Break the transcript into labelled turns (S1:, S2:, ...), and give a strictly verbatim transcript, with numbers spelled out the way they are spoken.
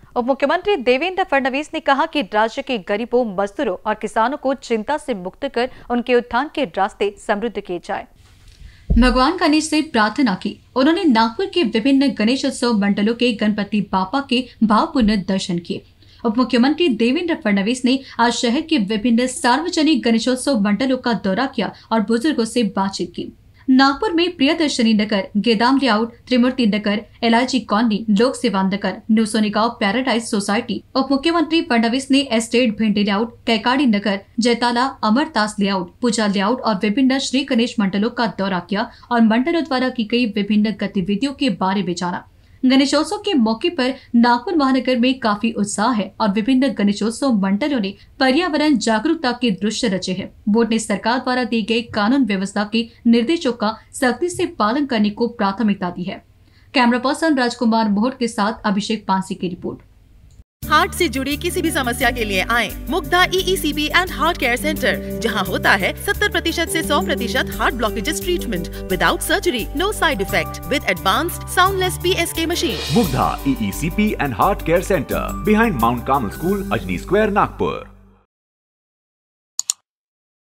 S1: उप मुख्यमंत्री देवेंद्र फडणवीस ने कहा कि राज्य के गरीबों, मजदूरों और किसानों को चिंता से मुक्त कर उनके उत्थान के रास्ते समृद्ध किए जाए।
S2: भगवान गणेश से प्रार्थना की। उन्होंने नागपुर के विभिन्न गणेशोत्सव मंडलों के गणपति बापा के भावपूर्ण दर्शन किए। उप मुख्यमंत्री देवेंद्र फडणवीस ने आज शहर के विभिन्न सार्वजनिक गणेशोत्सव मंडलों का दौरा किया और बुजुर्गों से बातचीत की। नागपुर में Priyadarshini Nagar, Gedam layout, Trimurti Nagar, LIG colony, Lok Seva Nagar, new Sonegaon paradise society. उप मुख्यमंत्री फडणवीस ने estate Bhindi layout, Kaikadi Nagar, Jaitala, Amardas layout, Pooja layout और विभिन्न श्री गणेश मंडलों का दौरा किया और मंडलों द्वारा की गई विभिन्न गतिविधियों के बारे में जाना। गणेशोत्सव के मौके पर नागपुर महानगर में काफी उत्साह है और विभिन्न गणेशोत्सव मंडलों ने पर्यावरण जागरूकता के दृश्य रचे हैं। बोर्ड ने सरकार द्वारा दी गई कानून व्यवस्था के निर्देशों का सख्ती से पालन करने को प्राथमिकता दी है। कैमरा पर्सन राजकुमार मोहट के साथ अभिषेक पांसी की रिपोर्ट।
S3: हार्ट से जुड़ी किसी भी समस्या के लिए आएं Mugdha E E C P and heart care centre, जहां होता है सत्तर प्रतिशत से सौ प्रतिशत heart blockages treatment without surgery, no side effect, with advanced soundless P S K machine.
S4: Mugdha E E C P and heart care centre, behind Mount Carmel school, Ajni square, Nagpur.